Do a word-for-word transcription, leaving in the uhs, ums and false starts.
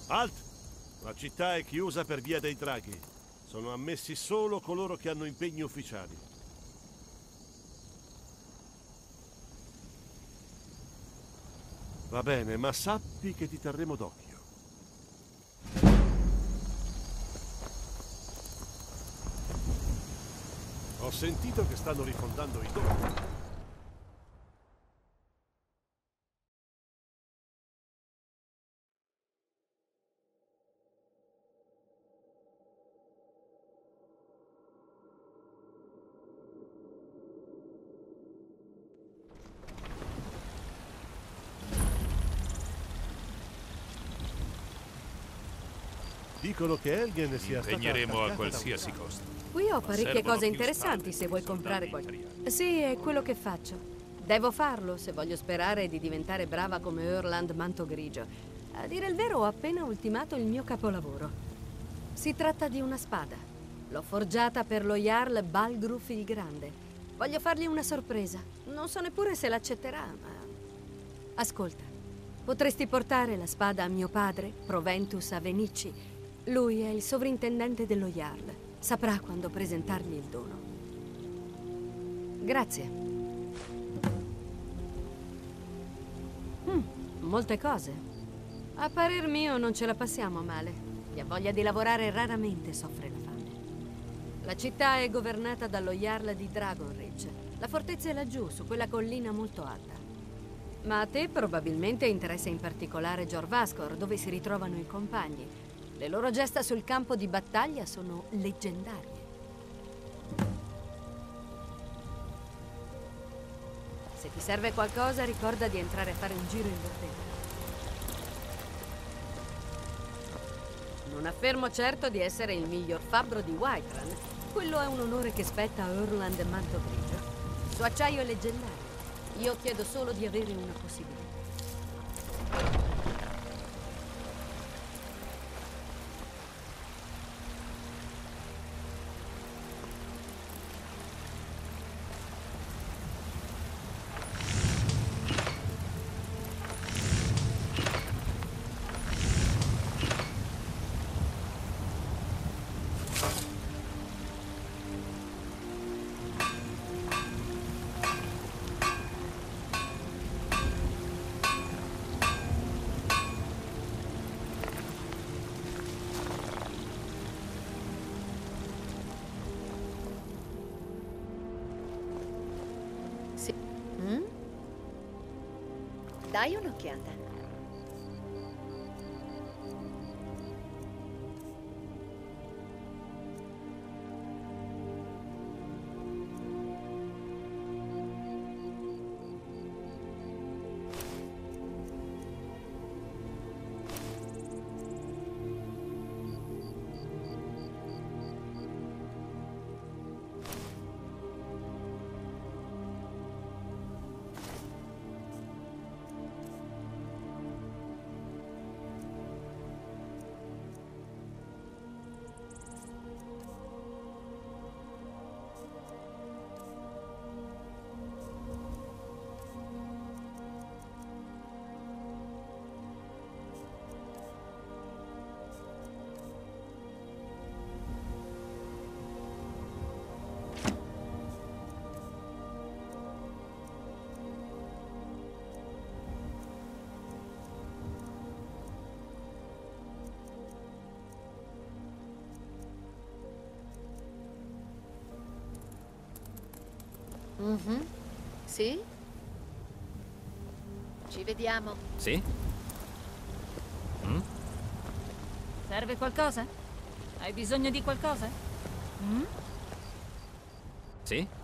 Halt! La città è chiusa per via dei draghi. Sono ammessi solo coloro che hanno impegni ufficiali. Va bene, ma sappi che ti terremo d'occhio. Ho sentito che stanno rifondando i doni. Dicono che Helgen sia stata Impegneremo a attaccata qualsiasi da un costo. Qui ho Ma parecchie servono cose più interessanti spalle se vuoi per i comprare soldati qualcosa. imperiali. Sì, è quello che faccio. Devo farlo se voglio sperare di diventare brava come Erland Manto Grigio. A dire il vero, ho appena ultimato il mio capolavoro. Si tratta di una spada. L'ho forgiata per lo Jarl Balgruf il Grande. Voglio fargli una sorpresa. Non so neppure se l'accetterà, ma... Ascolta, potresti portare la spada a mio padre, Proventus Avenicci. Lui è il sovrintendente dello Jarl. Saprà quando presentargli il dono. Grazie. Mm, molte cose. A parer mio non ce la passiamo male. Chi ha voglia di lavorare raramente soffre la fame. La città è governata dallo Jarl di Dragonridge. La fortezza è laggiù, su quella collina molto alta. Ma a te probabilmente interessa in particolare Jorvaskor, dove si ritrovano i compagni. Le loro gesta sul campo di battaglia sono leggendarie. Se ti serve qualcosa, ricorda di entrare a fare un giro in bottega. Non affermo certo di essere il miglior fabbro di Whiterun. Quello è un onore che spetta a Erland Manto Grigio. Il suo acciaio è leggendario. Io chiedo solo di avere una possibilità. Dai un'occhiata. Mhm. Sì? Ci vediamo. Sì? Mm? Serve qualcosa? Hai bisogno di qualcosa? Mm? Sì?